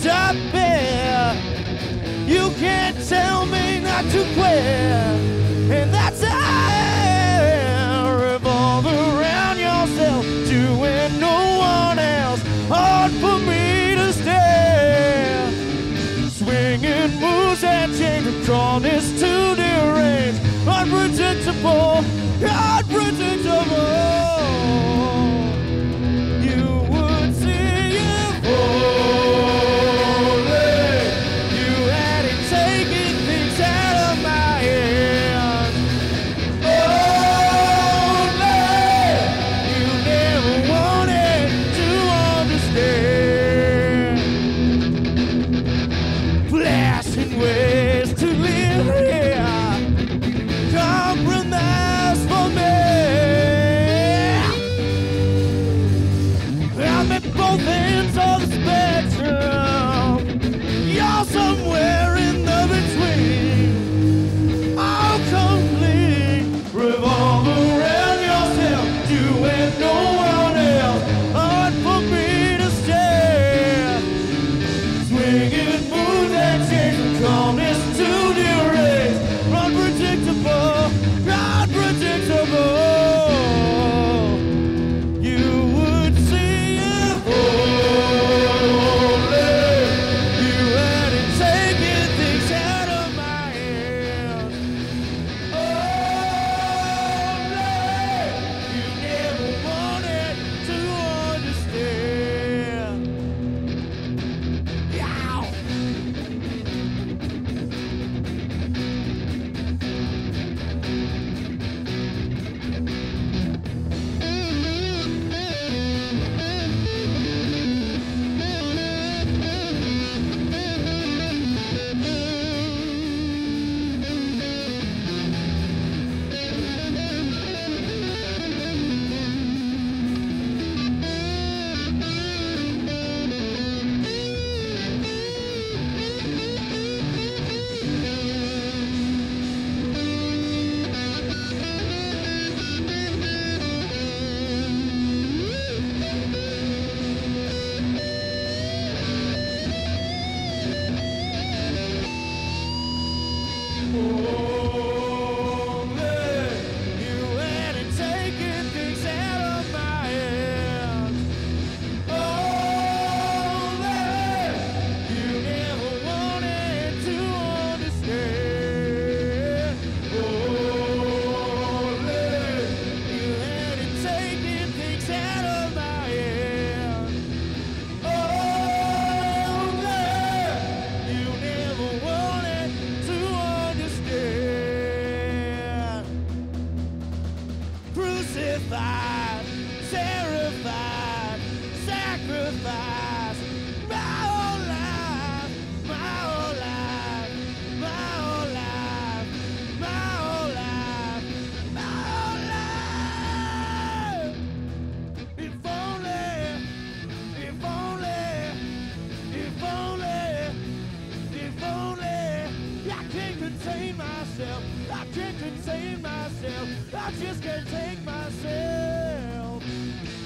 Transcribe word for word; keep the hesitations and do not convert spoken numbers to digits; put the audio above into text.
stop it. You can't tell me not to quit. And that's how. Revolve around yourself, doing no one else. Hard for me to stand. Swinging moves and change from crawlness to deranged. Unpredictable, unpredictable. You would see if only you hadn't taken things out of my hands. Only you never wanted to understand. Flashing ways to live here. Compromise for me. I'm at both ends of the spectrum. You're somewhere in the between. All complete. Revolve around yourself, doing no one else. Hard for me to stand. Swinging moves and change from calmness to deranged. Unpredictable, unpredictable. You would see if only you hadn't taken things out of my hands. Only you never wanted to understand. Yow! Crucified, terrified, sacrifice. My whole life, my whole life, my whole life, my whole life, my whole life. If only, if only, if only, if only I can't contain myself. I can't contain myself. I just can't take myself.